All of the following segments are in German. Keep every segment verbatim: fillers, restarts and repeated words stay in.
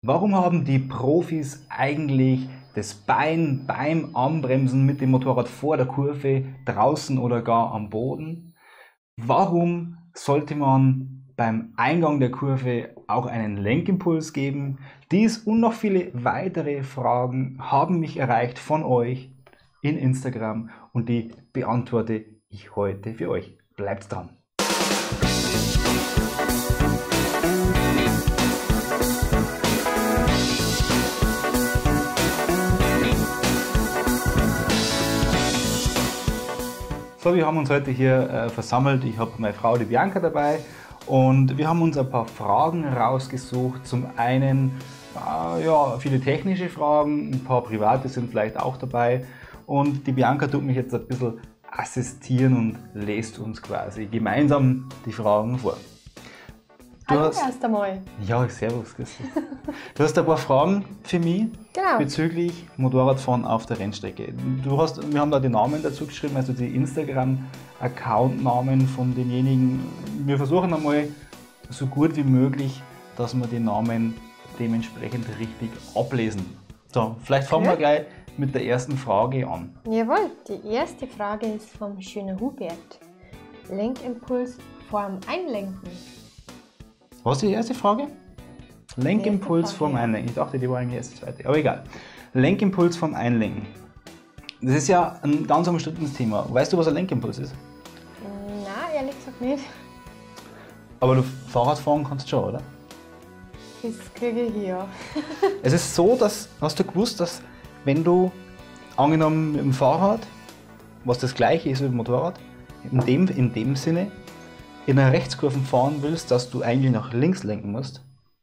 Warum haben die Profis eigentlich das Bein beim Anbremsen mit dem Motorrad vor der Kurve draußen oder gar am Boden? Warum sollte man beim Eingang der Kurve auch einen Lenkimpuls geben? Dies und noch viele weitere Fragen haben mich erreicht von euch in Instagram und die beantworte ich heute für euch. Bleibt dran! So, wir haben uns heute hier äh, versammelt. Ich habe meine Frau, die Bianca, dabei und wir haben uns ein paar Fragen rausgesucht. Zum einen äh, ja, viele technische Fragen, ein paar private sind vielleicht auch dabei und die Bianca tut mich jetzt ein bisschen assistieren und lest uns quasi gemeinsam die Fragen vor. Du Hallo hast, erst einmal. Ja, servus, grüß dich. Du hast ein paar Fragen für mich Genau. bezüglich Motorradfahren auf der Rennstrecke. Du hast, wir haben da die Namen dazu geschrieben, also die Instagram-Account-Namen von denjenigen. Wir versuchen einmal so gut wie möglich, dass wir die Namen dementsprechend richtig ablesen. So, vielleicht fangen Okay. wir gleich mit der ersten Frage an. Jawohl, die erste Frage ist vom schönen Hubert. Lenkimpuls vorm Einlenken. Was ist die erste Frage? Lenkimpuls Frage, vorm ja. Einlenken. Ich dachte, die war eigentlich erst die zweite, aber egal. Lenkimpuls vorm Einlenken. Das ist ja ein ganz umstrittenes Thema. Weißt du, was ein Lenkimpuls ist? Na, ehrlich gesagt nicht. Aber du Fahrrad fahren kannst schon, oder? Das kriege ich hier. Es ist so, dass, hast du gewusst, dass wenn du, angenommen mit dem Fahrrad, was das gleiche ist wie mit dem Motorrad, in dem, in dem Sinne, in einer Rechtskurve fahren willst, dass du eigentlich nach links lenken musst?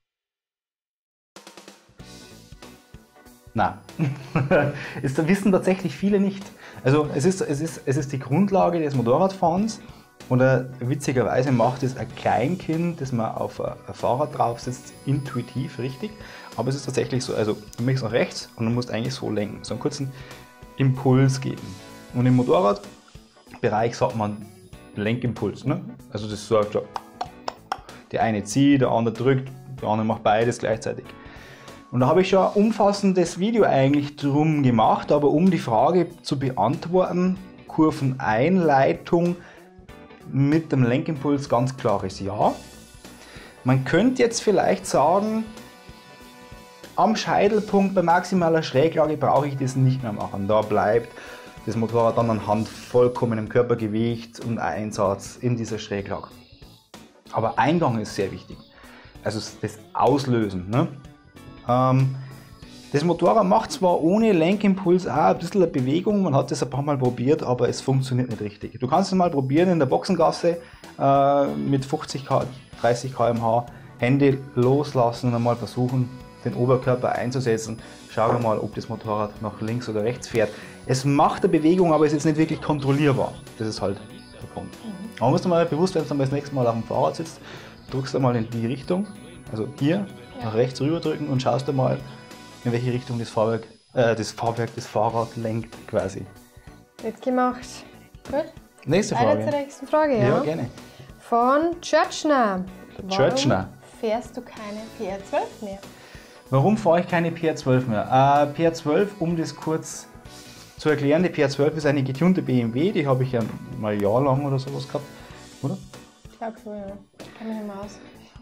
Nein. Das wissen tatsächlich viele nicht. Also es ist, es ist, es ist die Grundlage des Motorradfahrens. Oder witzigerweise macht es ein Kleinkind, das man auf ein Fahrrad drauf sitzt, intuitiv richtig. Aber es ist tatsächlich so, also du möchtest nach rechts und du musst eigentlich so lenken, so einen kurzen Impuls geben. Und im Motorradbereich sagt man Lenkimpuls. Ne? Also das sagt so, der eine zieht, der andere drückt, der andere macht beides gleichzeitig. Und da habe ich schon ein umfassendes Video eigentlich drum gemacht, aber um die Frage zu beantworten, Kurveneinleitung mit dem Lenkimpuls ganz klares Ja. Man könnte jetzt vielleicht sagen, am Scheitelpunkt bei maximaler Schräglage brauche ich das nicht mehr machen. Da bleibt das Motorrad dann anhand vollkommenem Körpergewicht und Einsatz in dieser Schräglage. Aber Eingang ist sehr wichtig. Also das Auslösen. Ne? Ähm, das Motorrad macht zwar ohne Lenkimpuls auch ein bisschen eine Bewegung, man hat das ein paar Mal probiert, aber es funktioniert nicht richtig. Du kannst es mal probieren in der Boxengasse äh, mit fünfzig, dreißig Kilometer pro Stunde, Hände loslassen und einmal versuchen, den Oberkörper einzusetzen. Schau mal, ob das Motorrad nach links oder rechts fährt. Es macht eine Bewegung, aber es ist nicht wirklich kontrollierbar. Das ist halt der Punkt. Mhm. Aber musst du mal bewusst, wenn du das nächste Mal auf dem Fahrrad sitzt, drückst du mal in die Richtung, also hier, ja, nach rechts rüber drücken und schaust du mal, in welche Richtung das Fahrwerk, äh, das Fahrwerk, das Fahrrad lenkt quasi. Jetzt gemacht. Gut. Nächste Frage. Weiter zur nächsten Frage, ja. Ja, gerne. Von Churchner. Churchner. Warum fährst du keine P R zwölf mehr? Warum fahre ich keine P R zwölf mehr? Äh, P R zwölf, um das kurz zu erklären, die P R zwölf ist eine getunte B M W, die habe ich ja mal ein Jahr lang oder sowas gehabt, oder? Ich glaube schon, ja. Ich kann mich nicht mehr aus.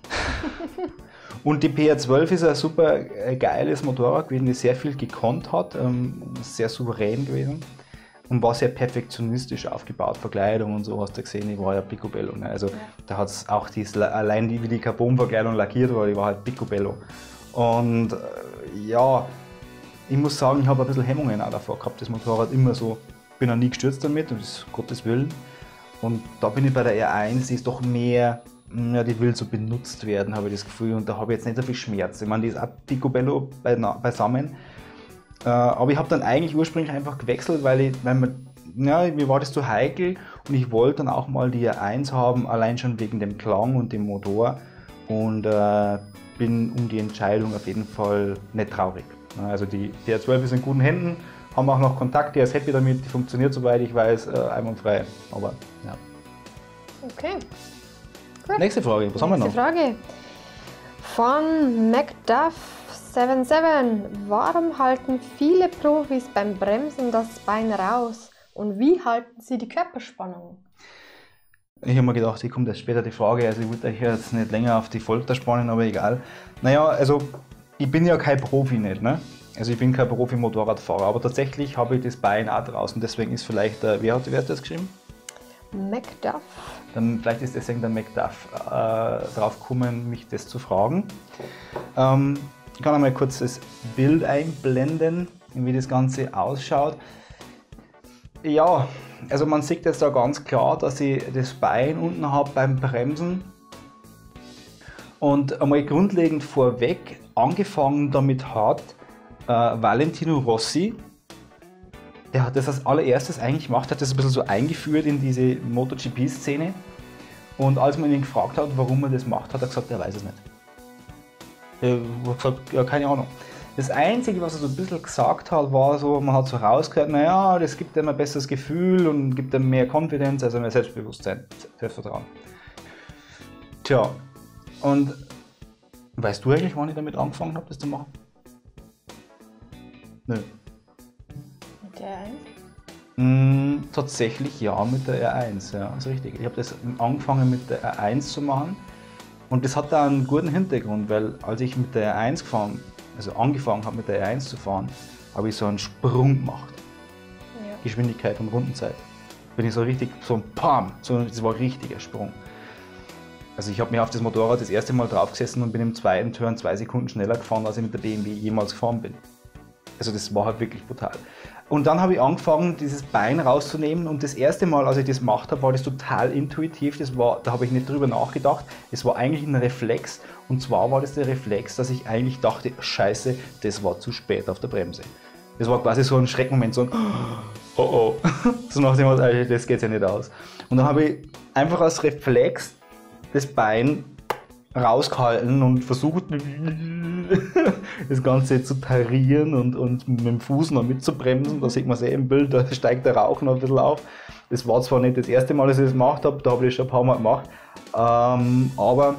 Und die P R zwölf ist ein super geiles Motorrad gewesen, das sehr viel gekonnt hat, ähm, sehr souverän gewesen und war sehr perfektionistisch aufgebaut. Verkleidung und so hast du gesehen, die war ja picobello. Ne? Also ja. Da hat es auch dies, allein die, wie die Carbonverkleidung lackiert war, die war halt picobello. Und äh, ja, ich muss sagen, ich habe ein bisschen Hemmungen auch davor gehabt, das Motorrad immer so, bin noch nie gestürzt damit, um Gottes Willen. Und da bin ich bei der R eins, die ist doch mehr, ja, die will so benutzt werden, habe ich das Gefühl, und da habe ich jetzt nicht so viel Schmerz. Ich meine, die ist auch picobello beisammen, äh, aber ich habe dann eigentlich ursprünglich einfach gewechselt, weil, ich, weil man, ja, mir war das zu heikel und ich wollte dann auch mal die R eins haben, allein schon wegen dem Klang und dem Motor, und äh, bin um die Entscheidung auf jeden Fall nicht traurig. Also die P R zwölf ist in guten Händen, haben auch noch Kontakt, der ist happy damit, die funktioniert, soweit ich weiß, äh, einwandfrei. Aber ja. Okay. Gut. Nächste Frage, was haben wir noch? Nächste Frage. Von Macduff sieben sieben, warum halten viele Profis beim Bremsen das Bein raus und wie halten sie die Körperspannung? Ich habe mir gedacht, hier kommt erst später die Frage, also ich wollte euch jetzt nicht länger auf die Folter spannen, aber egal. Naja, also ich bin ja kein Profi nicht, ne? Also ich bin kein Profi-Motorradfahrer, aber tatsächlich habe ich das Bein auch draußen, deswegen ist vielleicht, äh, wer, hat, wer hat das geschrieben? McDuff. Dann vielleicht ist deswegen der McDuff äh, drauf gekommen, mich das zu fragen. Ähm, ich kann einmal kurz das Bild einblenden, wie das Ganze ausschaut. Ja, also man sieht jetzt da ganz klar, dass ich das Bein unten habe beim Bremsen. Und einmal grundlegend vorweg, angefangen damit hat äh, Valentino Rossi. Der hat das als allererstes eigentlich gemacht, hat das ein bisschen so eingeführt in diese MotoGP-Szene. Und als man ihn gefragt hat, warum er das macht, hat er gesagt, er weiß es nicht. Er hat gesagt, ja, keine Ahnung. Das Einzige, was er so ein bisschen gesagt hat, war so, man hat so rausgehört, naja, das gibt ihm ein besseres Gefühl und gibt ihm mehr Confidence, also mehr Selbstbewusstsein, Selbstvertrauen. Tja, und weißt du eigentlich, wann ich damit angefangen habe, das zu machen? Nö. Mit der R eins? Mm, tatsächlich ja, mit der R eins, ja, ist richtig. Ich habe das angefangen mit der R eins zu machen und das hat da einen guten Hintergrund, weil als ich mit der R eins gefahren, also angefangen habe mit der R eins zu fahren, habe ich so einen Sprung gemacht. Ja. Geschwindigkeit und Rundenzeit. Bin ich so richtig, so ein Pam, so, das war ein richtiger Sprung. Also ich habe mich auf das Motorrad das erste Mal drauf gesessen und bin im zweiten Turn zwei Sekunden schneller gefahren, als ich mit der B M W jemals gefahren bin. Also das war halt wirklich brutal. Und dann habe ich angefangen, dieses Bein rauszunehmen und das erste Mal, als ich das gemacht habe, war das total intuitiv. Das war, da habe ich nicht drüber nachgedacht. Es war eigentlich ein Reflex und zwar war das der Reflex, dass ich eigentlich dachte, scheiße, das war zu spät auf der Bremse. Das war quasi so ein Schreckmoment, so ein oh oh, so nach dem Motto, das geht ja nicht aus. Und dann habe ich einfach als Reflex das Bein rausgehalten und versucht, das Ganze zu tarieren und, und mit dem Fuß noch mitzubremsen. Da sieht man es eh im Bild, da steigt der Rauch noch ein bisschen auf. Das war zwar nicht das erste Mal, dass ich das gemacht habe, da habe ich das schon ein paar Mal gemacht, ähm, aber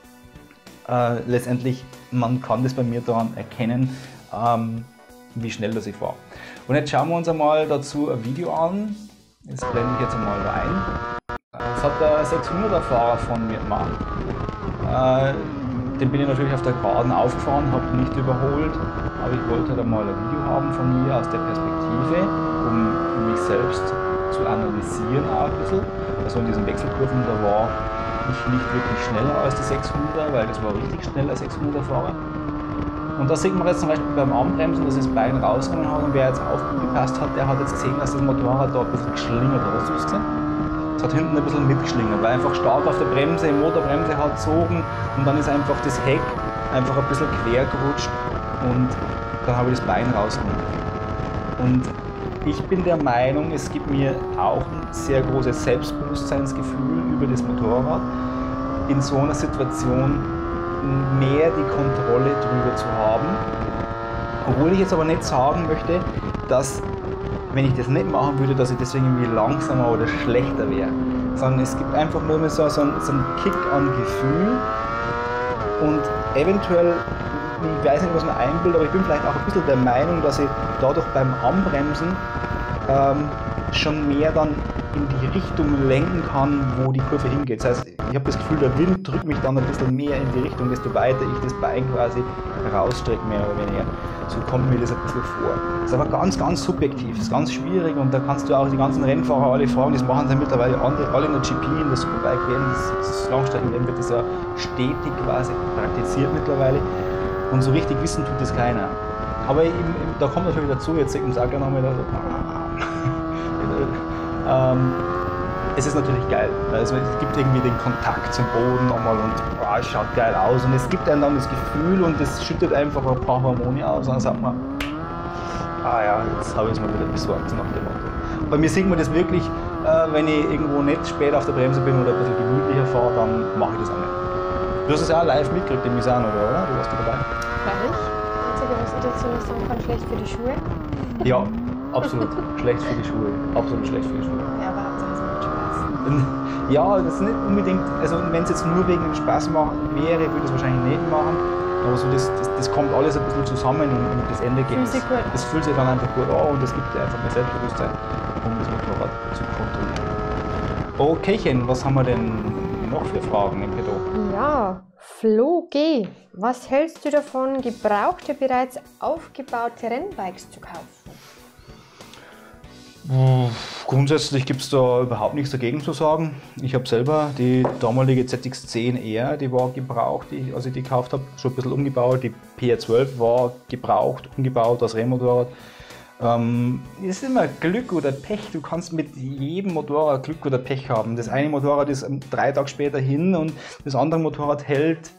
äh, letztendlich, man kann das bei mir daran erkennen, ähm, wie schnell das ich fahre. Und jetzt schauen wir uns einmal dazu ein Video an. Das blende ich jetzt einmal rein. Das hat der sechshunderter Fahrer von mir gemacht. Äh, den bin ich natürlich auf der Geraden aufgefahren, habe nicht überholt, aber ich wollte halt einmal ein Video haben von mir aus der Perspektive, um mich selbst zu analysieren auch ein bisschen. Also in diesen Wechselkurven, da war ich nicht wirklich schneller als die sechshunderter, weil das war richtig schnell als sechshunderter Fahrer. Und da sieht man jetzt zum Beispiel beim Anbremsen, dass das Bein rausgenommen hat und wer jetzt aufgepasst hat, der hat jetzt gesehen, dass das Motorrad da ein bisschen geschlingert hat. Hast du das gesehen? Es hat hinten ein bisschen mitgeschlingert, weil einfach stark auf der Bremse, die Motorbremse hat gezogen und dann ist einfach das Heck einfach ein bisschen quer gerutscht und dann habe ich das Bein rausgenommen. Und ich bin der Meinung, es gibt mir auch ein sehr großes Selbstbewusstseinsgefühl über das Motorrad, in so einer Situation mehr die Kontrolle drüber zu haben. Obwohl ich jetzt aber nicht sagen möchte, dass, wenn ich das nicht machen würde, dass ich deswegen irgendwie langsamer oder schlechter wäre. Sondern es gibt einfach nur so, so, einen, so einen Kick an Gefühl und eventuell, ich weiß nicht, was mir einbildet, aber ich bin vielleicht auch ein bisschen der Meinung, dass ich dadurch beim Anbremsen ähm, schon mehr dann in die Richtung lenken kann, wo die Kurve hingeht. Das heißt, ich habe das Gefühl, der Wind drückt mich dann ein bisschen mehr in die Richtung, desto weiter ich das Bein quasi rausstrecke, mehr oder weniger. So kommt mir das ein bisschen vor. Das ist aber ganz, ganz subjektiv, das ist ganz schwierig und da kannst du auch die ganzen Rennfahrer alle fragen, das machen sie mittlerweile alle in der G P, in der Superbike W M, das, das Langstreckenrennen wird das ja stetig quasi praktiziert mittlerweile und so richtig wissen tut das keiner. Aber im, im, da kommt natürlich dazu, jetzt sieht man es auch gerne nochmal, Ähm, es ist natürlich geil, also es gibt irgendwie den Kontakt zum Boden nochmal und oh, es schaut geil aus und es gibt einem dann das Gefühl und es schüttet einfach ein paar Hormone aus und dann sagt man, ah ja, jetzt habe ich es mal wieder besorgt nach dem Motto. Bei mir sieht man das wirklich, äh, wenn ich irgendwo nicht spät auf der Bremse bin oder ein bisschen gemütlicher fahre, dann mache ich das auch nicht. Du hast es ja auch live mitgekriegt im Misano, oder? Du warst da dabei? Freilich. Das Einzige, was ich dazu noch sagen kann, schlecht für die Schuhe. Ja. Absolut schlecht für die Schuhe. Absolut schlecht für die Schuhe. Ja, aber Hauptsache es macht Spaß. Ja, das ist nicht unbedingt, also wenn es jetzt nur wegen dem Spaß machen wäre, würde ich es wahrscheinlich nicht machen. Aber so das, das, das kommt alles ein bisschen zusammen und, und das Endergebnis, Fühlt sich gut. das fühlt sich dann einfach gut an und das gibt dir einfach mehr Selbstbewusstsein, um das Motorrad zu kontrollieren. Okaychen, was haben wir denn noch für Fragen im Petto? Ja, Flo G. Was hältst du davon, gebrauchte, bereits aufgebaute Rennbikes zu kaufen? Grundsätzlich gibt es da überhaupt nichts dagegen zu sagen. Ich habe selber die damalige Z X zehn R, die war gebraucht, die, als ich die gekauft habe, schon ein bisschen umgebaut. Die P R zwölf war gebraucht, umgebaut als Rennmotorrad. Ähm, es ist immer Glück oder Pech. Du kannst mit jedem Motorrad Glück oder Pech haben. Das eine Motorrad ist drei Tage später hin und das andere Motorrad hält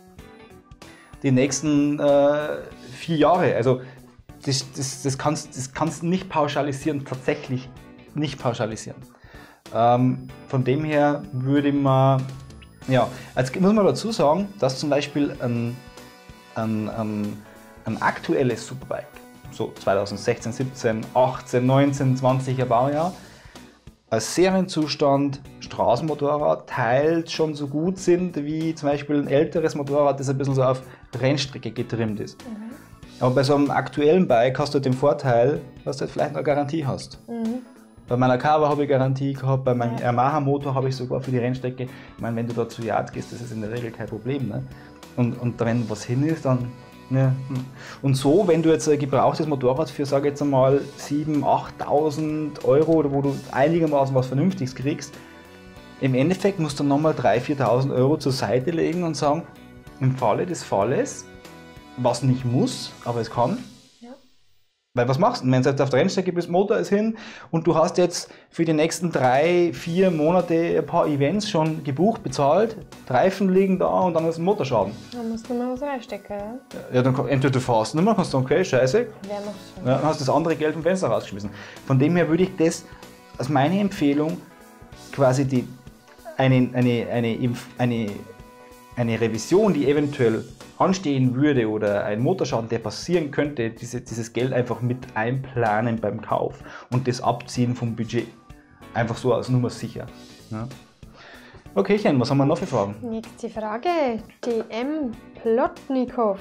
die nächsten äh, vier Jahre. Also das, das, das, kannst, das kannst du nicht pauschalisieren, tatsächlich nicht pauschalisieren. Ähm, von dem her würde man, ja, jetzt muss man dazu sagen, dass zum Beispiel ein, ein, ein, ein aktuelles Superbike, so zweitausendsechzehn, siebzehn, achtzehn, neunzehn, zwanziger Baujahr, als Serienzustand Straßenmotorrad teilt schon so gut sind wie zum Beispiel ein älteres Motorrad, das ein bisschen so auf Rennstrecke getrimmt ist. Mhm. Aber bei so einem aktuellen Bike hast du den Vorteil, dass du vielleicht eine Garantie hast. Mhm. Bei meiner Carver habe ich Garantie gehabt, bei meinem Yamaha Motor habe ich sogar für die Rennstrecke. Ich meine, wenn du da zu Yard gehst, das ist in der Regel kein Problem. Ne? Und, und wenn was hin ist, dann... Ja. Und so, wenn du jetzt ein gebrauchtes Motorrad für, sage ich jetzt einmal, siebentausend, achttausend Euro, oder wo du einigermaßen was Vernünftiges kriegst, im Endeffekt musst du nochmal dreitausend, viertausend Euro zur Seite legen und sagen, im Falle des Falles, was nicht muss, aber es kann. Ja. Weil was machst du? Wenn du jetzt auf der Rennstrecke bist, Motor ist hin und du hast jetzt für die nächsten drei, vier Monate ein paar Events schon gebucht, bezahlt, Reifen liegen da und dann ist ein Motorschaden. Dann musst du mal was reinstecken, ja? Ja, dann entweder du fährst nicht mehr, kannst du sagen, okay, scheiße. Wer macht's schon? Ja, dann hast du das andere Geld vom Fenster rausgeschmissen. Von dem her würde ich das als meine Empfehlung quasi die, eine, eine, eine, eine, eine Revision, die eventuell anstehen würde oder ein Motorschaden, der passieren könnte, diese, dieses Geld einfach mit einplanen beim Kauf und das abziehen vom Budget. Einfach so als Nummer sicher. Ja. Okay, was haben wir noch für Fragen? Nächste Frage. D M Plotnikov.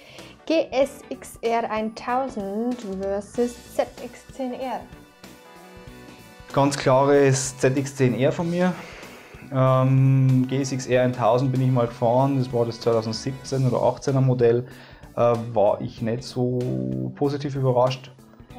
G S X R tausend versus Z X zehn R. Ganz klares Z X zehn R von mir. Ähm, G S X R tausend bin ich mal gefahren, das war das zweitausendsiebzehn oder achtzehner Modell, äh, war ich nicht so positiv überrascht.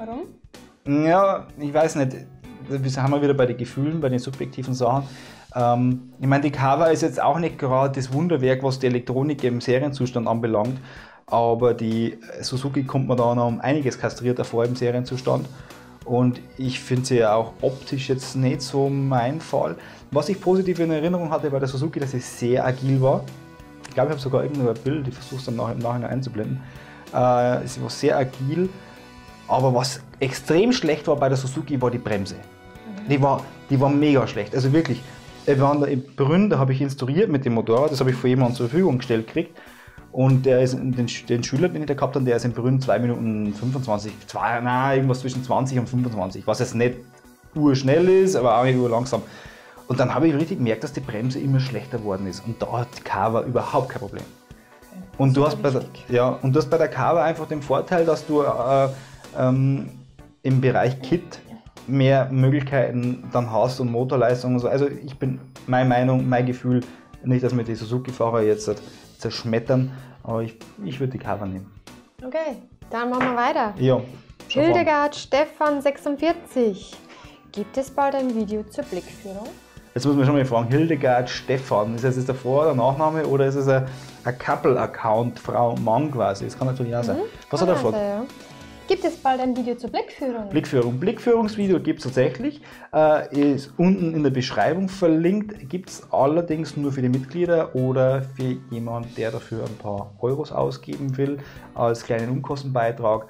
Warum? Ja, ich weiß nicht, wir haben wir wieder bei den Gefühlen, bei den subjektiven Sachen. Ähm, ich meine, die Carver ist jetzt auch nicht gerade das Wunderwerk, was die Elektronik im Serienzustand anbelangt, aber die Suzuki kommt man da noch um einiges kastrierter vor im Serienzustand. Und ich finde sie ja auch optisch jetzt nicht so mein Fall. Was ich positiv in Erinnerung hatte bei der Suzuki, dass sie sehr agil war. Ich glaube, ich habe sogar irgendwo ein Bild, ich versuche es dann nachher im Nachhinein einzublenden. Äh, sie war sehr agil, aber was extrem schlecht war bei der Suzuki, war die Bremse. Mhm. Die war, die war mega schlecht, also wirklich. Wir waren da in Brünn, da habe ich instruiert mit dem Motorrad, das habe ich von jemandem zur Verfügung gestellt gekriegt. Und der ist, den, den Schüler, den ich da gehabt habe, der ist in Brünn zwei Minuten fünfundzwanzig, zwei, nein, irgendwas zwischen zwanzig und fünfundzwanzig, was jetzt nicht urschnell ist, aber auch nicht urlangsam. Und dann habe ich richtig gemerkt, dass die Bremse immer schlechter geworden ist. Und da hat die Carver überhaupt kein Problem. Okay, und, du hast bei der, ja, und du hast bei der Carver einfach den Vorteil, dass du äh, ähm, im Bereich Kit mehr Möglichkeiten dann hast und Motorleistung und so. Also ich bin, meine Meinung, mein Gefühl, nicht, dass mir die Suzuki-Fahrer jetzt zerschmettern, aber ich, ich würde die Carver nehmen. Okay, dann machen wir weiter. Ja. Hildegard Stefan sechsundvierzig. Gibt es bald ein Video zur Blickführung? Jetzt muss man schon mal fragen, Hildegard Stefan, ist das jetzt der Vor- oder Nachname oder ist es ein, ein Couple-Account, Frau, Mann quasi? Das kann natürlich auch sein. Mhm. Was hat er gefragt? Ja. Gibt es bald ein Video zur Blickführung? Blickführung. Blickführungsvideo gibt es tatsächlich. Äh, ist unten in der Beschreibung verlinkt. Gibt es allerdings nur für die Mitglieder oder für jemanden, der dafür ein paar Euros ausgeben will, als kleinen Unkostenbeitrag.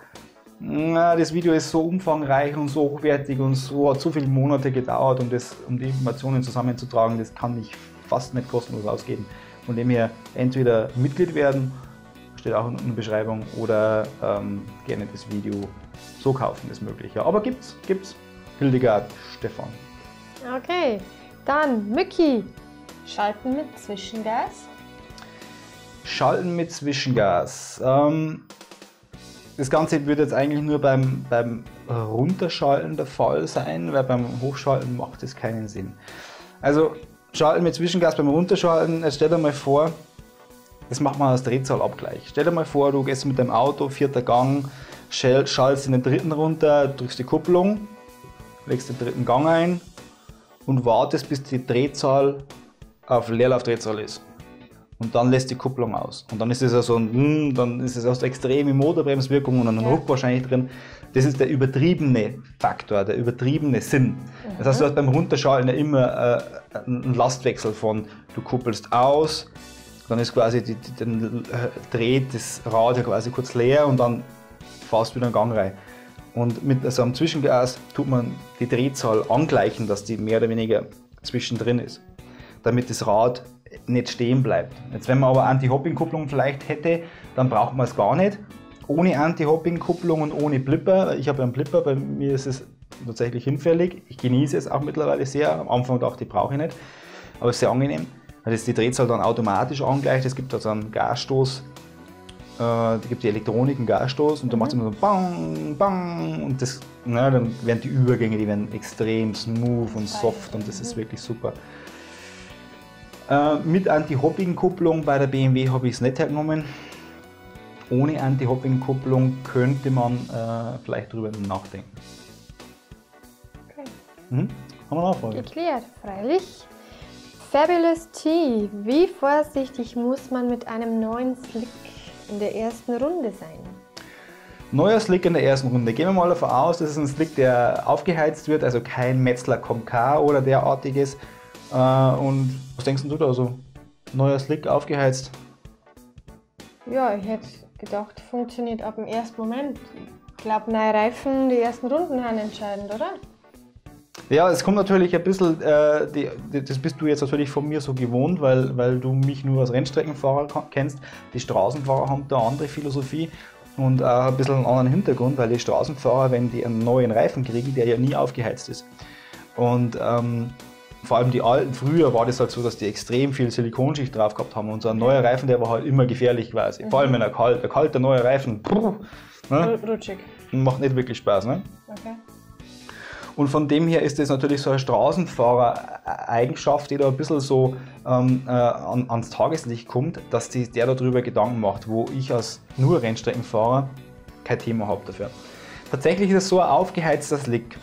Na, das Video ist so umfangreich und so hochwertig und so hat so viele Monate gedauert, um, das, um die Informationen zusammenzutragen. Das kann ich fast nicht kostenlos ausgeben. Von dem her entweder Mitglied werden, steht auch in der Beschreibung, oder ähm, gerne das Video so kaufen, ist möglich. Ja, aber gibt's, gibt's. Hildegard Stefan. Okay, dann Mücki. Schalten mit Zwischengas. Schalten mit Zwischengas. Ähm, das Ganze würde jetzt eigentlich nur beim, beim Runterschalten der Fall sein, weil beim Hochschalten macht es keinen Sinn. Also Schalten mit Zwischengas beim Runterschalten, jetzt stell dir mal vor, das macht man als Drehzahlabgleich. Stell dir mal vor, du gehst mit dem Auto, vierter Gang, schaltest in den dritten runter, drückst die Kupplung, legst den dritten Gang ein und wartest, bis die Drehzahl auf Leerlaufdrehzahl ist. Und dann lässt die Kupplung aus. Und dann ist es ja so ein, dann ist es aus der extremen Motorbremswirkung und einen ja. Ruck wahrscheinlich drin. Das ist der übertriebene Faktor, der übertriebene Sinn. Mhm. Das heißt, du hast beim Runterschalten ja immer äh, einen Lastwechsel von, du kuppelst aus, dann ist quasi, die, die, dann dreht das Rad ja quasi kurz leer und dann fährst du wieder einen Gang rein. Und mit so einem Zwischengas tut man die Drehzahl angleichen, dass die mehr oder weniger zwischendrin ist, damit das Rad nicht stehen bleibt. Jetzt, wenn man aber Anti-Hopping-Kupplung vielleicht hätte, dann braucht man es gar nicht. Ohne Anti-Hopping-Kupplung und ohne Blipper, ich habe einen Blipper, bei mir ist es tatsächlich hinfällig. Ich genieße es auch mittlerweile sehr. Am Anfang dachte ich, brauche ich nicht, aber es ist sehr angenehm, weil es die Drehzahl dann automatisch angleicht. Es gibt also einen Gasstoß, äh, da gibt die Elektronik einen Gasstoß und da macht es immer so bang, bang und das, na, dann werden die Übergänge, die werden extrem smooth und soft und das ist wirklich super. Äh, mit Anti-Hopping-Kupplung bei der B M W habe ich es nicht hergenommen. Ohne Anti-Hopping-Kupplung könnte man äh, vielleicht drüber nachdenken. Okay. Mhm. Haben wir noch eine Frage? Geklärt, freilich. Fabulous T. Wie vorsichtig muss man mit einem neuen Slick in der ersten Runde sein? Neuer Slick in der ersten Runde. Gehen wir mal davon aus, das ist ein Slick, der aufgeheizt wird, also kein Metzler Com K oder derartiges. Äh, und was denkst du da so? Neuer Slick aufgeheizt? Ja, ich hätte gedacht, funktioniert ab dem ersten Moment. Ich glaube, neue Reifen, die ersten Runden sind entscheidend, oder? Ja, es kommt natürlich ein bisschen, äh, die, die, das bist du jetzt natürlich von mir so gewohnt, weil, weil du mich nur als Rennstreckenfahrer kennst. Die Straßenfahrer haben da eine andere Philosophie und auch ein bisschen einen anderen Hintergrund, weil die Straßenfahrer, wenn die einen neuen Reifen kriegen, der ja nie aufgeheizt ist. Und ähm, vor allem die alten, früher war das halt so, dass die extrem viel Silikonschicht drauf gehabt haben und so ein neuer Reifen, der war halt immer gefährlich quasi. Mhm. Vor allem wenn er kalt, der kalte neue Reifen, puh, ne? Rutschig. Macht nicht wirklich Spaß. Ne? Okay. Und von dem her ist das natürlich so eine Straßenfahrer-Eigenschaft, die da ein bisschen so ähm, äh, an, ans Tageslicht kommt, dass die, der darüber Gedanken macht, wo ich als nur Rennstreckenfahrer kein Thema habe dafür. Tatsächlich ist es so ein aufgeheizter Slick.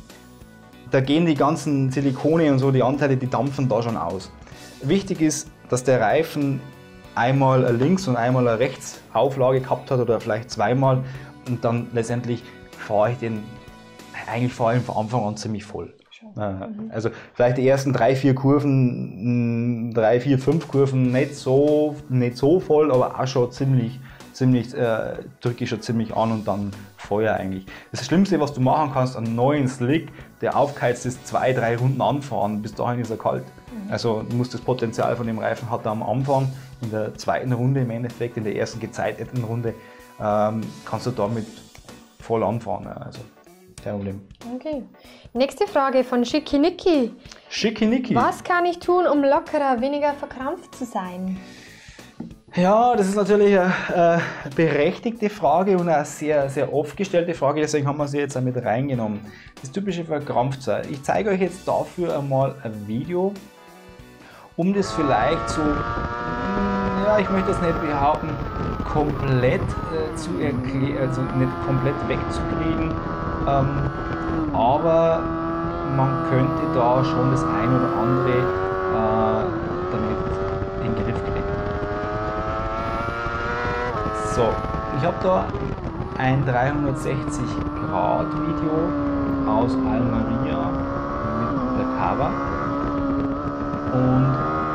Da gehen die ganzen Silikone und so, die Anteile, die dampfen da schon aus. Wichtig ist, dass der Reifen einmal eine Links- und einmal eine Rechts-Auflage gehabt hat oder vielleicht zweimal und dann letztendlich fahre ich den, eigentlich fahre ich ihn von Anfang an ziemlich voll. Mhm. Also vielleicht die ersten drei, vier Kurven, drei, vier, fünf Kurven nicht so, nicht so voll, aber auch schon ziemlich, ziemlich äh, drücke ich schon ziemlich an und dann Feuer eigentlich. Das Schlimmste, was du machen kannst, einen neuen Slick, der aufgeheizt ist, zwei, drei Runden anfahren, bis dahin ist er kalt. Mhm. Also du musst das Potenzial von dem Reifen hat er am Anfang, in der zweiten Runde im Endeffekt, in der ersten gezeiteten Runde, ähm, kannst du damit voll anfahren. Ja, also kein Problem. Okay. Nächste Frage von Schickimicki. Schickimicki. Was kann ich tun, um lockerer, weniger verkrampft zu sein? Ja, das ist natürlich eine äh, berechtigte Frage und eine sehr, sehr oft gestellte Frage, deswegen haben wir sie jetzt auch mit reingenommen. Das typische Verkrampftsein. Ich zeige euch jetzt dafür einmal ein Video, um das vielleicht so, ja, ich möchte das nicht behaupten, komplett äh, zu erklären, also nicht komplett wegzukriegen, ähm, aber man könnte da schon das ein oder andere äh, damit in den Griff kriegen. So, ich habe da ein dreihundertsechzig Grad Video aus Almeria mit der Cava und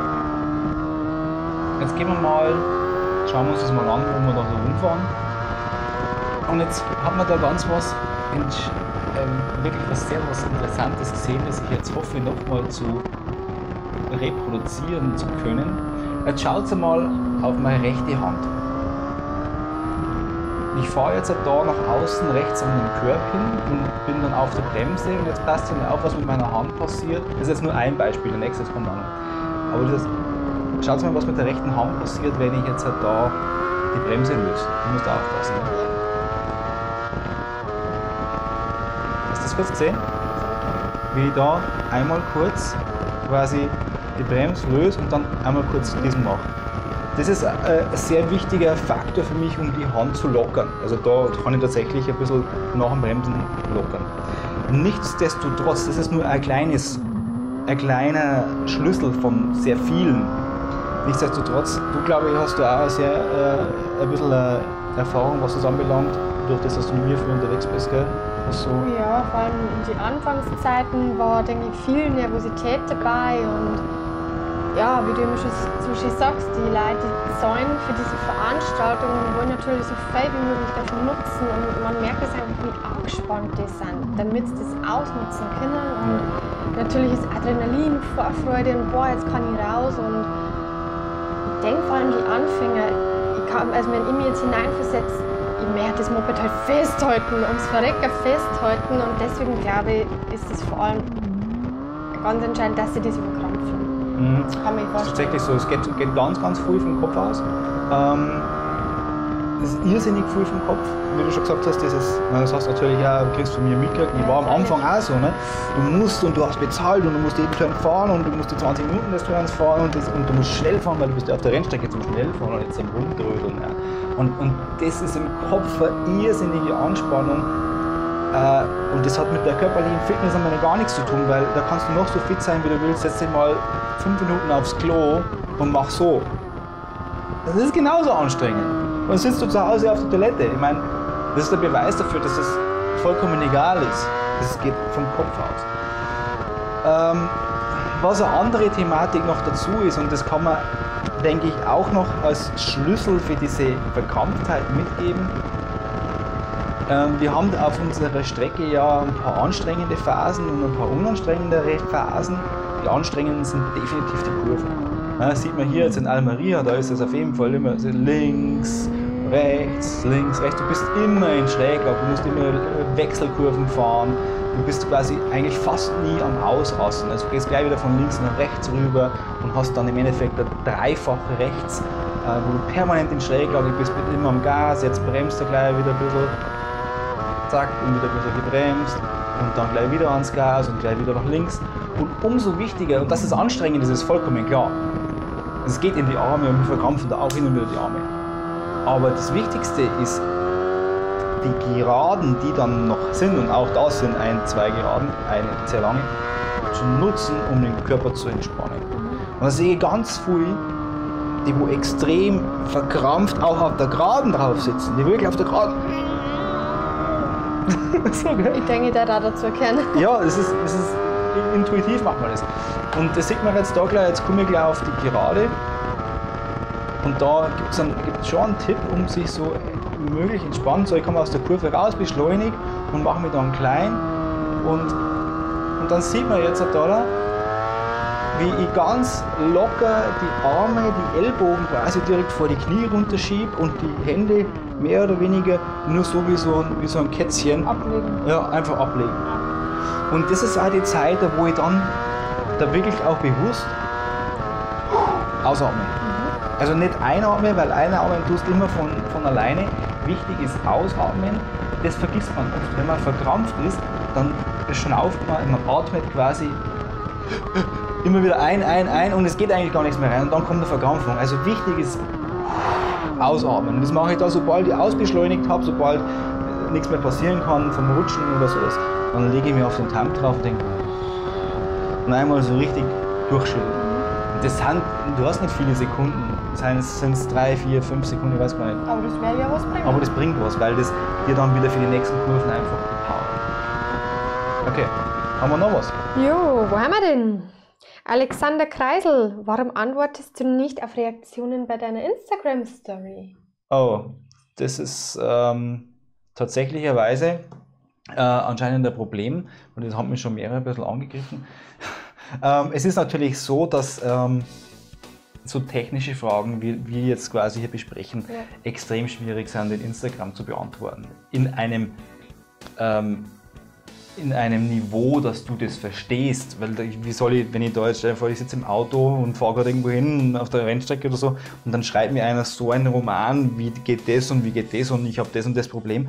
jetzt gehen wir mal, schauen wir uns das mal an, wo wir da so rumfahren und jetzt haben wir da ganz was, ähm, wirklich was sehr was Interessantes gesehen, das ich jetzt hoffe nochmal zu reproduzieren zu können. Jetzt schaut mal auf meine rechte Hand. Ich fahre jetzt da nach außen rechts an den Curb hin und bin dann auf der Bremse und jetzt passt ja auf, was mit meiner Hand passiert. Das ist jetzt nur ein Beispiel, der nächste kommt dann noch. Aber das ist, schaut mal, was mit der rechten Hand passiert, wenn ich jetzt halt da die Bremse löse. Du musst aufpassen. Ne? Hast du das kurz gesehen? Wie ich da einmal kurz quasi die Bremse löse und dann einmal kurz diesen mache. Das ist ein sehr wichtiger Faktor für mich, um die Hand zu lockern. Also da kann ich tatsächlich ein bisschen nach dem Bremsen lockern. Nichtsdestotrotz, das ist nur ein, kleines, ein kleiner Schlüssel von sehr vielen. Nichtsdestotrotz, du glaube ich hast da auch sehr, äh, ein bisschen äh, Erfahrung, was das anbelangt, durch das, dass du mit mir viel unterwegs bist, gell? So. Ja, vor allem in den Anfangszeiten war, denke ich, viel Nervosität dabei und ja, wie du immer schon zum Beispiel sagst, die Leute, die zahlen für diese Veranstaltung, wollen natürlich so viel wie möglich davon nutzen und man merkt es einfach, wie angespannt die sind, damit sie das ausnutzen können und natürlich ist Adrenalin, Vorfreude und boah, jetzt kann ich raus und ich denke vor allem die Anfänger, ich kann, also wenn ich mich jetzt hineinversetze, ich möchte das Moped halt festhalten, ums Verrecken festhalten und deswegen glaube ich, ist es vor allem ganz entscheidend, dass sie das überkrampfen. Mhm. Das kann man Das ist tatsächlich so, es geht, geht ganz, ganz viel vom Kopf aus. Ähm, das ist irrsinnig viel vom Kopf, wie du schon gesagt hast, dieses, das hast du natürlich auch, du kriegst von mir mitgekriegt, ich war am Anfang auch so, ne? Du musst und du hast bezahlt und du musst jeden Turn fahren und du musst die zwanzig Minuten des Turns fahren und, das, und du musst schnell fahren, weil du bist ja auf der Rennstrecke zum Schnellfahren und jetzt am Rumtrödeln. Ja. Und, und das ist im Kopf eine irrsinnige Anspannung. Und das hat mit der körperlichen Fitness einmal gar nichts zu tun, weil da kannst du noch so fit sein, wie du willst. Setz dich mal fünf Minuten aufs Klo und mach so. Das ist genauso anstrengend. Und dann sitzt du zu Hause auf der Toilette. Ich meine, das ist der Beweis dafür, dass es vollkommen egal ist. Das geht vom Kopf aus. Ähm, was eine andere Thematik noch dazu ist, und das kann man, denke ich, auch noch als Schlüssel für diese Verkrampftheit mitgeben. Wir haben auf unserer Strecke ja ein paar anstrengende Phasen und ein paar unanstrengendere Phasen. Die anstrengenden sind definitiv die Kurven. Das sieht man hier jetzt in Almeria, da ist es auf jeden Fall immer links, rechts, links, rechts. Du bist immer in Schräglage, du musst immer Wechselkurven fahren. Du bist quasi eigentlich fast nie am Ausrasten. Also du gehst gleich wieder von links nach rechts rüber und hast dann im Endeffekt ein dreifache rechts, wo du permanent in Schräglage bist, bist immer am Gas, jetzt bremst du gleich wieder ein bisschen. Zack, und wieder ein bisschen gebremst und dann gleich wieder ans Gas und gleich wieder nach links. Und umso wichtiger, und dass es anstrengend ist, ist vollkommen klar. Es geht in die Arme und wir verkrampfen da auch hin und wieder die Arme. Aber das Wichtigste ist, die Geraden, die dann noch sind, und auch das sind ein, zwei Geraden, eine sehr lange, zu nutzen, um den Körper zu entspannen. Und da sehe ich ganz viele, die wo extrem verkrampft auch auf der Geraden drauf sitzen, die wirklich auf der Geraden. So, ich denke, der da dazu erkennen. Ja, es ist, es ist intuitiv macht man das. Und das sieht man jetzt da gleich, jetzt komme ich gleich auf die Gerade. Und da gibt es gibt's schon einen Tipp, um sich so wie möglich entspannen. So, ich komme aus der Kurve raus, beschleunige und mache mich dann klein. Und, und dann sieht man jetzt da, wie ich ganz locker die Arme, die Ellbogen quasi direkt vor die Knie runterschiebe und die Hände mehr oder weniger nur so wie so ein, wie so ein Kätzchen. Ablegen. Ja, einfach ablegen. Und das ist auch die Zeit, wo ich dann da wirklich auch bewusst ausatmen. Mhm. Also nicht einatmen, weil einatmen tust du immer von, von alleine. Wichtig ist ausatmen. Das vergisst man oft. Wenn man verkrampft ist, dann schnauft man, man atmet quasi immer wieder ein, ein, ein und es geht eigentlich gar nichts mehr rein und dann kommt eine Verkrampfung. Also wichtig ist ausatmen. Und das mache ich da, sobald ich ausbeschleunigt habe, sobald nichts mehr passieren kann vom Rutschen oder sowas, dann lege ich mich auf den Tank drauf und denke und einmal so richtig durchschütteln. Und das sind, du hast nicht viele Sekunden, sind es drei, vier, fünf Sekunden, ich weiß gar nicht. Aber das wäre ja was bringen. Aber das bringt was, weil das dir dann wieder für die nächsten Kurven einfach die Power. Okay, haben wir noch was? Jo, wo haben wir denn? Alexander Kreisel, warum antwortest du nicht auf Reaktionen bei deiner Instagram-Story? Oh, das ist ähm, tatsächlicherweise äh, anscheinend ein Problem und das hat mich schon mehrere ein bisschen angegriffen. ähm, es ist natürlich so, dass ähm, so technische Fragen, wie wir jetzt quasi hier besprechen, ja. extrem schwierig sind, in Instagram zu beantworten. In einem ähm, in einem Niveau, dass du das verstehst. Weil wie soll ich, wenn ich da jetzt einfach, ich sitze im Auto und fahre gerade irgendwo hin auf der Rennstrecke oder so und dann schreibt mir einer so einen Roman, wie geht das und wie geht das und ich habe das und das Problem.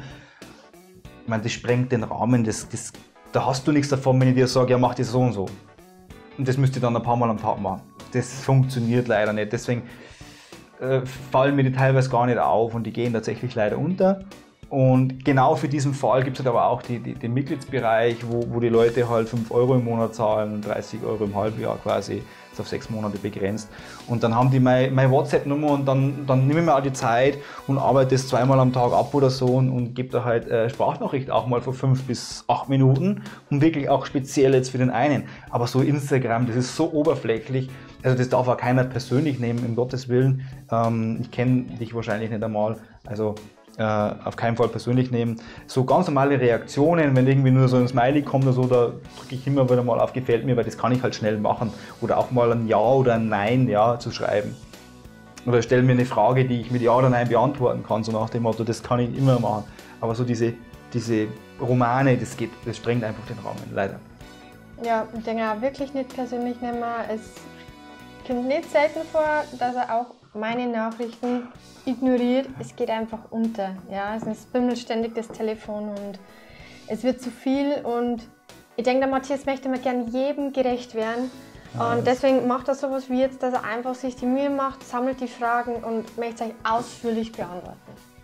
Ich meine, das sprengt den Rahmen, das, das, da hast du nichts davon, wenn ich dir sage, ja mach das so und so. Und das müsst ihr dann ein paar Mal am Tag machen. Das funktioniert leider nicht, deswegen äh, fallen mir die teilweise gar nicht auf und die gehen tatsächlich leider unter. Und genau für diesen Fall gibt es halt aber auch die, die, den Mitgliedsbereich, wo, wo die Leute halt fünf Euro im Monat zahlen und dreißig Euro im Halbjahr quasi, ist auf sechs Monate begrenzt. Und dann haben die meine, meine WhatsApp-Nummer und dann, dann nehme ich mir auch die Zeit und arbeite das zweimal am Tag ab oder so und, und gebe da halt äh, Sprachnachricht auch mal von fünf bis acht Minuten und wirklich auch speziell jetzt für den einen. Aber so Instagram, das ist so oberflächlich, also das darf auch keiner persönlich nehmen, um Gottes Willen. Ähm, ich kenne dich wahrscheinlich nicht einmal, also Äh, auf keinen Fall persönlich nehmen. So ganz normale Reaktionen, wenn irgendwie nur so ein Smiley kommt oder so, da drücke ich immer wieder mal auf Gefällt mir, weil das kann ich halt schnell machen. Oder auch mal ein Ja oder ein Nein ja, zu schreiben. Oder stell mir eine Frage, die ich mit Ja oder Nein beantworten kann, so nach dem Motto, das kann ich immer machen. Aber so diese, diese Romane, das geht, das sprengt einfach den Rahmen, leider. Ja, ich denke auch wirklich nicht persönlich nehmen. Es kommt nicht selten vor, dass er auch meine Nachrichten ignoriert. Es geht einfach unter. Ja? Es bimmelt ständig das Telefon und es wird zu viel. Und ich denke, der Matthias möchte mir gerne jedem gerecht werden. Ja, und deswegen macht er sowas wie jetzt, dass er einfach sich die Mühe macht, sammelt die Fragen und möchte euch ausführlich beantworten.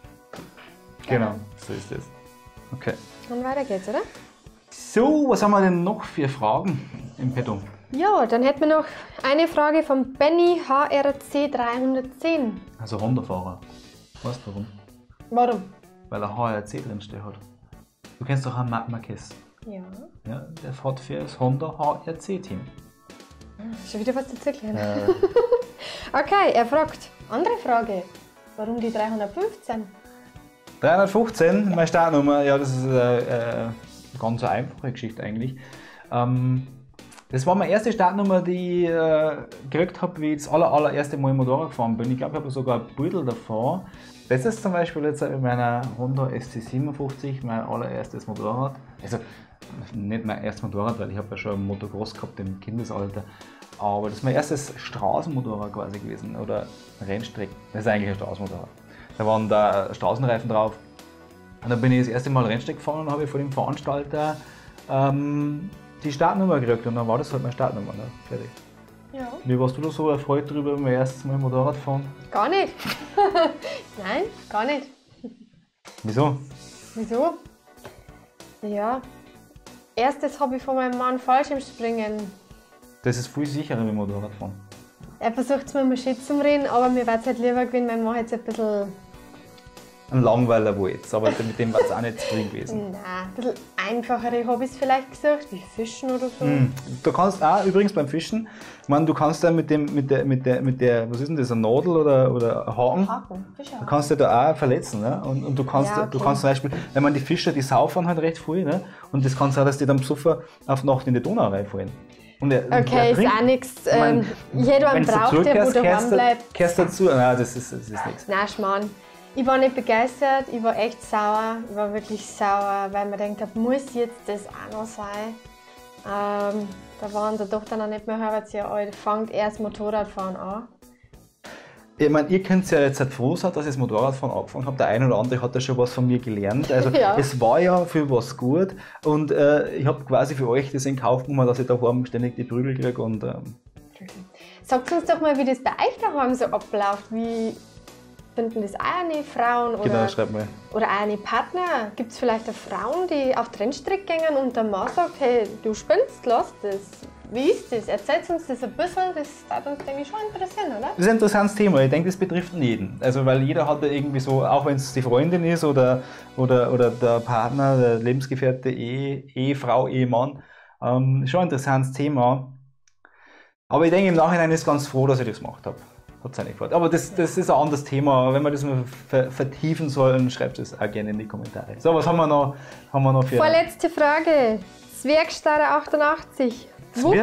Genau, ja. So ist es. Okay. Und weiter geht's, oder? So, was haben wir denn noch für Fragen im Petto? Ja, dann hätten wir noch eine Frage von Benny H R C dreihundertzehn. Also Honda-Fahrer. Weißt du warum? Warum? Weil er H R C drinstehen hat. Du kennst doch einen Marc Marquez. Ja. Ja, der fährt für das Honda H R C-Team. Schon wieder was zu erklären. Äh. Okay, er fragt, andere Frage. Warum die dreihundertfünfzehn? dreihundertfünfzehn, meine Startnummer, ja, das ist eine äh, ganz einfache Geschichte eigentlich. Ähm, Das war meine erste Startnummer, die ich äh, gekriegt habe, wie ich das aller, allererste Mal Motorrad gefahren bin. Ich glaube, ich habe sogar ein Beutel davon. Das ist zum Beispiel jetzt in meiner Honda S C siebenundfünfzig, mein allererstes Motorrad. Also nicht mein erstes Motorrad, weil ich habe ja schon ein Motocross gehabt im Kindesalter. Aber das ist mein erstes Straßenmotorrad quasi gewesen, oder Rennstrecken. Das ist eigentlich ein Straßenmotorrad. Da waren da Straßenreifen drauf. Und dann bin ich das erste Mal Rennstreck gefahren und habe ich von dem Veranstalter ähm, die Startnummer gekriegt und dann war das halt meine Startnummer. Ne? Fertig. Ja. Wie warst du da so erfreut darüber, mein erstes Mal Motorrad fahren? Gar nicht. Nein, gar nicht. Wieso? Wieso? Ja, erstes Hobby von meinem Mann, Fallschirmspringen. Das ist viel sicherer wie Motorradfahren. Er versucht es mir mal schön zu reden, aber mir wäre es halt lieber gewesen, wenn man jetzt ein bisschen... Ein Langweiler wohl jetzt, aber mit dem war es auch nicht zufrieden gewesen. Nein, ein bisschen einfachere Hobbys vielleicht gesucht, wie Fischen oder so. Mm. Du kannst auch, übrigens beim Fischen, ich meine, du kannst da mit dem, mit der, mit der, mit der, was ist denn das, eine Nadel oder, oder ein Haken? Haken, Fischerhaken. Du kannst dich da auch verletzen, ne? Und, und du kannst, Ja, okay. du kannst zum Beispiel, wenn man die Fischer, die saufen halt recht viel, ne? Und das kann sein, dass die dann besoffen auf Nacht in die Donau reinfallen. Und er, Okay, er ist trinkt, auch nichts. Ähm, jeder braucht der, wo daheim bleibt. Kehrst dazu? Nein, das ist, das ist nichts. Nein, Schmarrn. Ich war nicht begeistert, ich war echt sauer. Ich war wirklich sauer, weil man denkt, muss jetzt das auch noch sein? Ähm, da war unsere Tochter noch nicht mehr Herbstjahr alt, fängt erst Motorradfahren an. Ich meine, ihr könnt ja jetzt halt froh sein, dass ich das Motorradfahren angefangen habe. Der eine oder andere hat ja schon was von mir gelernt. Also Ja. es war ja für was gut und äh, ich habe quasi für euch das in Kauf genommen, dass ich daheim ständig die Prügel kriege. Und, ähm, Sagt uns doch mal, wie das bei euch daheim so abläuft. Wie finden das auch eine Frauen oder, genau, schreibt mal. oder auch eine Partner? Gibt es vielleicht auch Frauen, die auf die Rennstrecke gehen und der Mann sagt, hey, du spinnst, lass das. Wie ist das? Erzählt uns das ein bisschen, das würde uns, denke ich, schon interessieren, oder? Das ist ein interessantes Thema. Ich denke, das betrifft jeden. Also, weil jeder hat ja irgendwie so, auch wenn es die Freundin ist oder, oder, oder der Partner, der Lebensgefährte, Ehe, Ehefrau, Ehemann, ähm, schon ein interessantes Thema. Aber ich denke, im Nachhinein ist ganz froh, dass ich das gemacht habe. Hat seine Vorteile. Aber das, das ist ein anderes Thema. Wenn wir das mal ver vertiefen sollen, schreibt es auch gerne in die Kommentare. So, was haben wir noch, haben wir noch für... Vorletzte Frage. Zwergstarre achtundachtzig. Wo, Zwerg?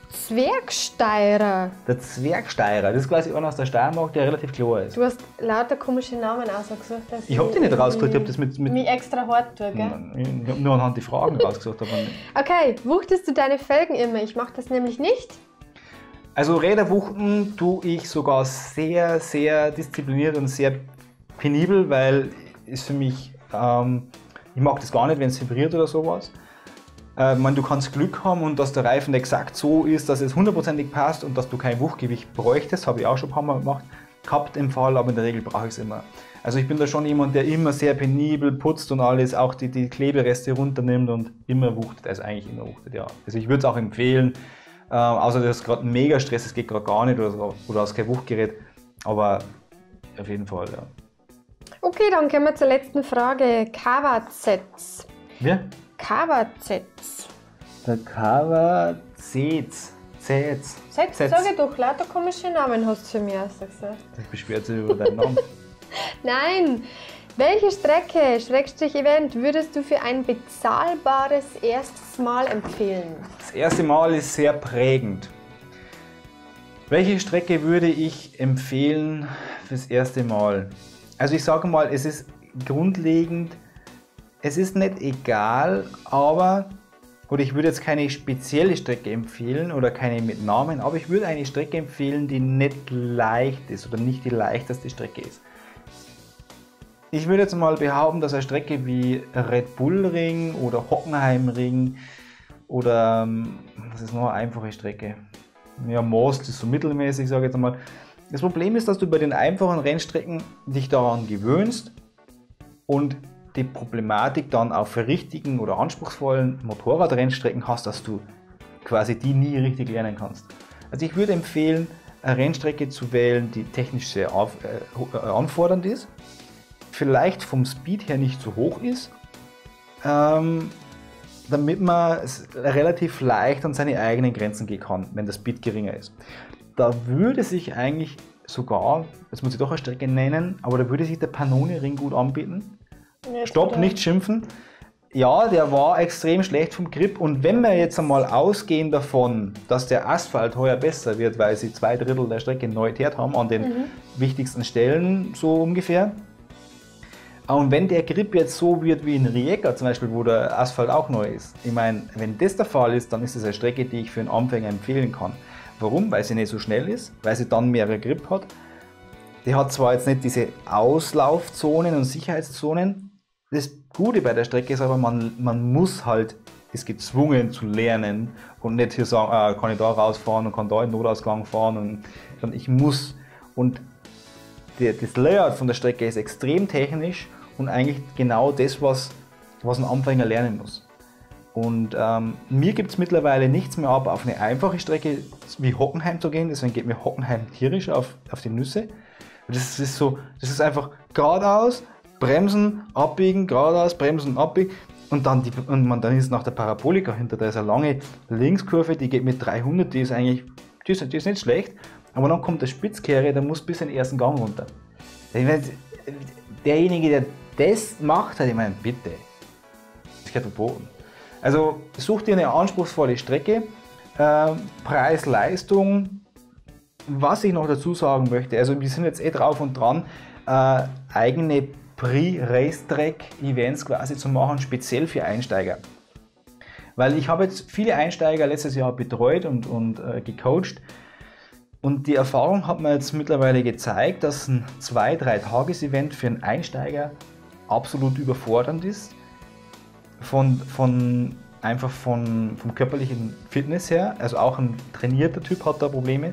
Zwergsteirer. Der Zwergsteirer, das ist quasi einer aus der Steiermark, der relativ klar ist. Du hast lauter komische Namen ausgesucht. Ich habe die nicht rausgesucht, ich habe das mit... mit mich extra hart tue, gell? Ich habe nur anhand die Fragen rausgesucht. Aber nicht. Okay, wuchtest du deine Felgen immer? Ich mache das nämlich nicht. Also Räder wuchten tue ich sogar sehr, sehr diszipliniert und sehr penibel, weil es für mich... Ähm, ich mag das gar nicht, wenn es vibriert oder sowas. Äh, ich meine, du kannst Glück haben und dass der Reifen exakt so ist, dass es hundertprozentig passt und dass du kein Wuchtgewicht bräuchtest, habe ich auch schon ein paar Mal gemacht, gehabt im Fall, aber in der Regel brauche ich es immer. Also ich bin da schon jemand, der immer sehr penibel putzt und alles, auch die, die Klebereste runternimmt und immer wuchtet, also eigentlich immer wuchtet, ja. Also ich würde es auch empfehlen, äh, außer du hast gerade einen Mega-Stress, es geht gerade gar nicht oder so, oder hast kein Wuchtgerät, aber auf jeden Fall, ja. Okay, dann kommen wir zur letzten Frage. Kawazets. Wie? Kawazets. Der Kawazets. Zets. Sag ich doch, lauter komische Namen hast du für mich ausgesagt. Ich beschwert sich über deinen Namen. Nein. Welche Strecke, Schrägstrich Event, würdest du für ein bezahlbares erstes Mal empfehlen? Das erste Mal ist sehr prägend. Welche Strecke würde ich empfehlen fürs erste Mal? Also ich sage mal, es ist grundlegend, es ist nicht egal, aber, oder ich würde jetzt keine spezielle Strecke empfehlen oder keine mit Namen, aber ich würde eine Strecke empfehlen, die nicht leicht ist oder nicht die leichteste Strecke ist. Ich würde jetzt mal behaupten, dass eine Strecke wie Red Bull Ring oder Hockenheim Ring oder, was ist noch eine einfache Strecke? Ja, Most ist so mittelmäßig, sage ich jetzt mal. Das Problem ist, dass du bei den einfachen Rennstrecken dich daran gewöhnst und die Problematik dann auf richtigen oder anspruchsvollen Motorradrennstrecken hast, dass du quasi die nie richtig lernen kannst. Also ich würde empfehlen, eine Rennstrecke zu wählen, die technisch sehr auf, äh, anfordernd ist, vielleicht vom Speed her nicht so hoch ist, ähm, damit man relativ leicht an seine eigenen Grenzen gehen kann, wenn der Speed geringer ist. Da würde sich eigentlich sogar, das muss ich doch eine Strecke nennen, aber da würde sich der Pannone-Ring gut anbieten. Ja, Stopp, oder? Nicht schimpfen. Ja, der war extrem schlecht vom Grip und wenn wir jetzt einmal ausgehen davon, dass der Asphalt heuer besser wird, weil sie zwei Drittel der Strecke neu teert haben an den mhm. wichtigsten Stellen, so ungefähr. Und wenn der Grip jetzt so wird wie in Rijeka zum Beispiel, wo der Asphalt auch neu ist, ich meine, wenn das der Fall ist, dann ist das eine Strecke, die ich für einen Anfänger empfehlen kann. Warum? Weil sie nicht so schnell ist, weil sie dann mehrere Grip hat. Die hat zwar jetzt nicht diese Auslaufzonen und Sicherheitszonen. Das Gute bei der Strecke ist aber, man, man muss halt, ist gezwungen zu lernen und nicht hier sagen, ah, kann ich da rausfahren und kann da in den Notausgang fahren, und, sondern ich muss. Und die, das Layout von der Strecke ist extrem technisch und eigentlich genau das, was, was ein Anfänger lernen muss. Und ähm, mir gibt es mittlerweile nichts mehr ab, auf eine einfache Strecke wie Hockenheim zu gehen, deswegen geht mir Hockenheim tierisch auf, auf die Nüsse. Das ist so, das ist einfach geradeaus, bremsen, abbiegen, geradeaus, bremsen, abbiegen und dann, die, und man, dann ist nach der Parabolika hinter, da ist eine lange Linkskurve, die geht mit dreihundert, die ist eigentlich, die ist, die ist nicht schlecht, aber dann kommt der Spitzkehre, der muss bis in den ersten Gang runter. Derjenige, der das macht, hat, ich meine, bitte, das gehört verboten. Also such dir eine anspruchsvolle Strecke, äh, Preis-Leistung. Was ich noch dazu sagen möchte, also wir sind jetzt eh drauf und dran, äh, eigene Pre-Racetrack-Events quasi zu machen, speziell für Einsteiger. Weil ich habe jetzt viele Einsteiger letztes Jahr betreut und, und äh, gecoacht und die Erfahrung hat mir jetzt mittlerweile gezeigt, dass ein zwei bis drei Tages-Event für einen Einsteiger absolut überfordernd ist. Von, von, einfach von, vom körperlichen Fitness her, also auch ein trainierter Typ hat da Probleme.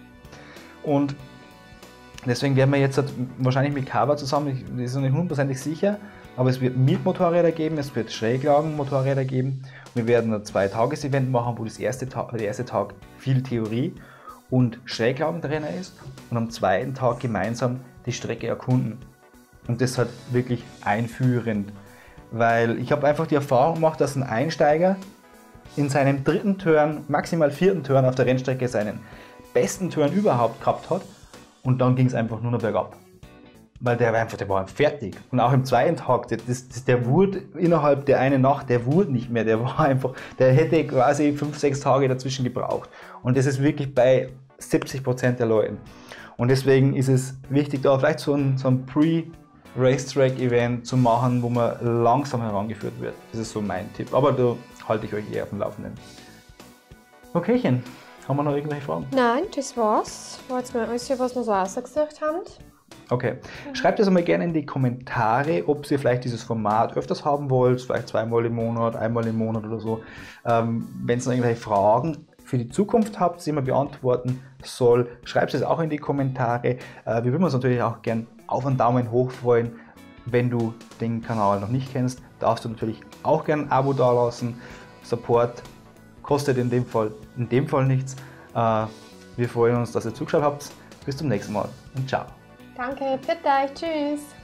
Und deswegen werden wir jetzt wahrscheinlich mit Kawa zusammen, das ist noch nicht hundertprozentig sicher, aber es wird Mietmotorräder geben, es wird Schräglagenmotorräder geben. Wir werden ein Zwei-Tages-Event machen, wo das erste Tag, der erste Tag viel Theorie und Schräglagentrainer ist und am zweiten Tag gemeinsam die Strecke erkunden. Und das halt wirklich einführend. Weil ich habe einfach die Erfahrung gemacht, dass ein Einsteiger in seinem dritten Turn, maximal vierten Turn auf der Rennstrecke seinen besten Turn überhaupt gehabt hat und dann ging es einfach nur noch bergab. weil der war einfach, der war fertig. Und auch im zweiten Tag, das, das, der wurde innerhalb der einen Nacht, der wurde nicht mehr, der war einfach, der hätte quasi fünf, sechs Tage dazwischen gebraucht. Und das ist wirklich bei siebzig Prozent der Leuten. Und deswegen ist es wichtig, da vielleicht so ein, so ein Pre-Racetrack-Event zu machen, wo man langsam herangeführt wird. Das ist so mein Tipp. Aber da halte ich euch eher auf dem Laufenden. Okaychen, haben wir noch irgendwelche Fragen? Nein, das war's. War jetzt mal alles, was wir so rausgesucht haben. Okay. Schreibt es einmal gerne in die Kommentare, ob ihr vielleicht dieses Format öfters haben wollt, vielleicht zweimal im Monat, einmal im Monat oder so. Ähm, wenn es noch irgendwelche Fragen für die Zukunft habt, die man beantworten soll, schreibt es auch in die Kommentare. Äh, wir würden uns natürlich auch gern auf einen Daumen hoch freuen. Wenn du den Kanal noch nicht kennst, darfst du natürlich auch gern ein Abo dalassen. Support kostet in dem Fall, in dem Fall nichts. Äh, wir freuen uns, dass ihr zugeschaut habt. Bis zum nächsten Mal und ciao. Danke, bitte, tschüss.